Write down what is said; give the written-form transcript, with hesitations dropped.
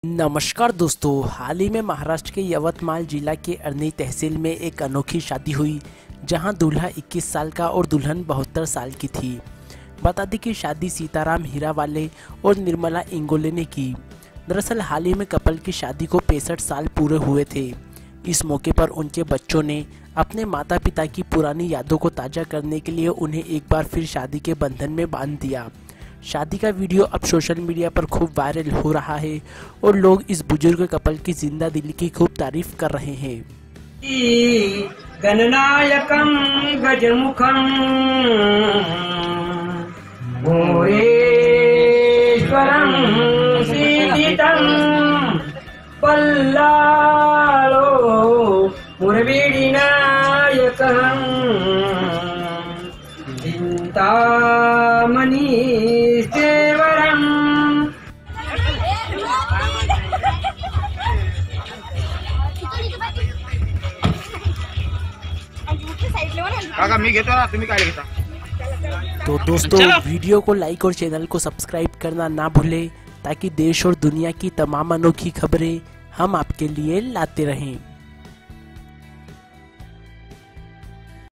नमस्कार दोस्तों, हाल ही में महाराष्ट्र के यवतमाल जिला के अरनी तहसील में एक अनोखी शादी हुई जहां दूल्हा 21 साल का और दुल्हन 72 साल की थी। बता दें कि शादी सीताराम हीरावाले और निर्मला इंगोले ने की। दरअसल हाल ही में कपल की शादी को 65 साल पूरे हुए थे। इस मौके पर उनके बच्चों ने अपने माता पिता की पुरानी यादों को ताज़ा करने के लिए उन्हें एक बार फिर शादी के बंधन में बांध दिया। शादी का वीडियो अब सोशल मीडिया पर खूब वायरल हो रहा है और लोग इस बुजुर्ग कपल की जिंदा दिली की खूब तारीफ कर रहे हैं। गणनायकं गजमुखं भूरेश्वरं सीदितं पल्लालो मुरवीडिनायकं चिंतामणि सेवरं। काका मी घेतो ना, तुम्ही काय घेता? तो दोस्तों वीडियो को लाइक और चैनल को सब्सक्राइब करना ना भूलें ताकि देश और दुनिया की तमाम अनोखी खबरें हम आपके लिए लाते रहें।